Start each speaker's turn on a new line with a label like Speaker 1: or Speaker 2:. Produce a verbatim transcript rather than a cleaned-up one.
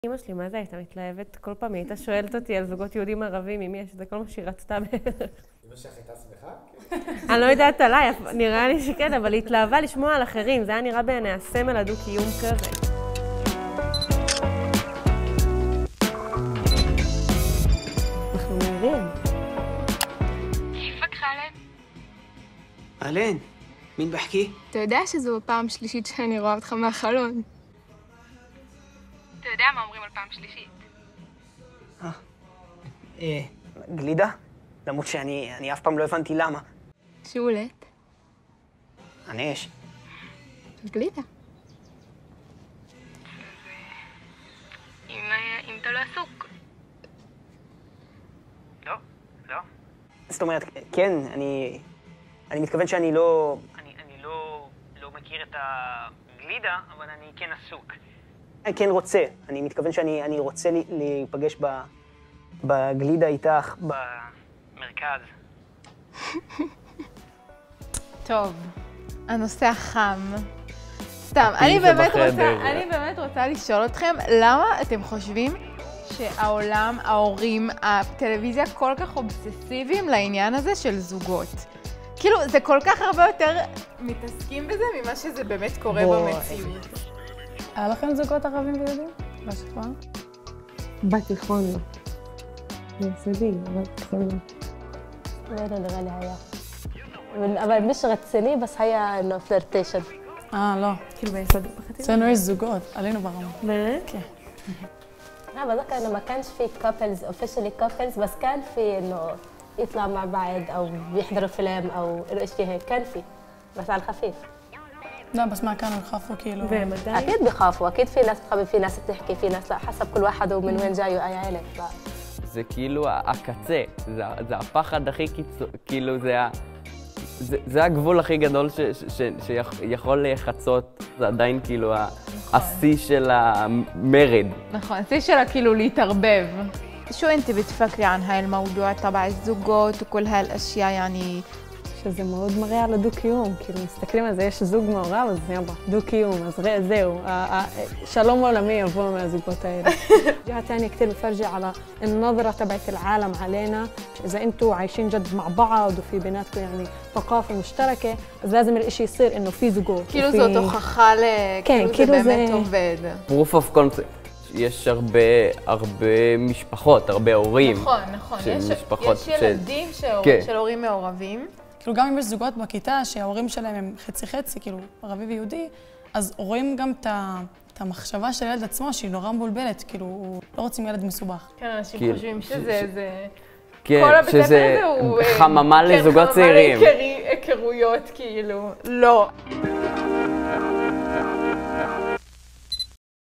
Speaker 1: אמא שלי, מה זה הייתה מתלהבת? כל פעם היא הייתה שואלת אותי על זוגות יהודים ערבים, אם יש, זה כל מה שהיא רצתה בערך.
Speaker 2: אמא שלך הייתה שמחה?
Speaker 1: אני לא יודעת עליי, נראה לי שכן, אבל היא התלהבה לשמוע על אחרים, זה היה נראה בעיני הסמל הדו-קיום כזה. אנחנו מהירים.
Speaker 3: كيفك خالد؟
Speaker 4: أهلين، مين بحكي؟
Speaker 3: אתה יודע שזו הפעם השלישית שאני רואה אותך מהחלון. אתה יודע מה אומרים על פעם שלישית?
Speaker 4: אה, אה, גלידה? למרות שאני אני אף פעם לא הבנתי למה.
Speaker 3: שולט.
Speaker 4: אני יש.
Speaker 3: גלידה. אם אם אתה לא עסוק.
Speaker 4: לא, לא. זאת אומרת, כן, אני... אני מתכוון שאני לא... אני, אני לא, לא מכיר את הגלידה, אבל אני כן עסוק. אני כן רוצה. אני מתכוון שאני אני רוצה להיפגש ב, בגלידה איתך במרכז.
Speaker 5: טוב, הנושא החם. סתם, אני באמת, רוצה, אני באמת רוצה לשאול אתכם, למה אתם חושבים שהעולם, ההורים, הטלוויזיה כל כך אובססיביים לעניין הזה של זוגות? כאילו, זה כל כך הרבה יותר מתעסקים בזה ממה שזה באמת קורה במציאות.
Speaker 6: היה לכם זוגות ערבים ויהודים? בשכבה?
Speaker 1: בתיכון לא. ביסודי, אבל בתיכון לא.
Speaker 7: לא, לא נראה לי היה. אבל מי שרציני, בס היה אינו פלרטיישן.
Speaker 6: אה, לא.
Speaker 1: כאילו ביסודי.
Speaker 6: אצלנו יש זוגות, עלינו ברמה.
Speaker 1: באמת?
Speaker 6: כן.
Speaker 7: لا بذكر انه ما كانش في كابلز اوفيشلي كابلز بس كان في انه يطلع مع بعض او بيحضروا فيلم او شيء هيك كان في بس على الخفيف.
Speaker 6: لا بس ما كانوا يخافوا كيلو.
Speaker 7: اكيد بيخافوا اكيد في ناس بتخبي في ناس بتحكي في ناس لا حسب كل واحد ومن وين جاي واي عيله.
Speaker 8: זה כאילו הקצה, זה, זה הפחד הכי קיצור, כאילו זה, זה, זה הגבול הכי גדול ש, ש, ש, שיכול לחצות, זה עדיין כאילו השיא של המרד.
Speaker 5: נכון, השיא שלה כאילו להתערבב. شو انت بتفكري عن هاي الموضوع تبع الزوجات وكل هالاشياء يعني
Speaker 6: שזה מאוד מראה על הדו-קיום, כאילו מסתכלים על זה, יש זוג מעורב, אז יאללה, דו-קיום, אז זהו, שלום עולמי יבוא מהזוגות האלה. جهة ثانية كتير بفرجي على النظرة تبعت العالم علينا، إذا أنتوا عايشين جد مع بعض وفي بيناتكم يعني ثقافة مشتركة، אז لازم الإشي يصير إنه في زوجות.
Speaker 5: כאילו זאת הוכחה ל... כאילו זה באמת עובד.
Speaker 8: proof of concept. יש הרבה, הרבה משפחות, הרבה הורים.
Speaker 5: נכון, נכון. יש ילדים של הורים מעורבים.
Speaker 6: כאילו גם אם יש זוגות בכיתה שההורים שלהם הם חצי-חצי, כאילו ערבי ויהודי, אז רואים גם את המחשבה של הילד עצמו שהיא נורא מבולבלת, כאילו לא רוצים ילד מסובך.
Speaker 5: כן, אנשים חושבים שזה...
Speaker 8: כן, שזה חממה לזוגות צעירים.
Speaker 5: חממה להיכרויות, כאילו. לא.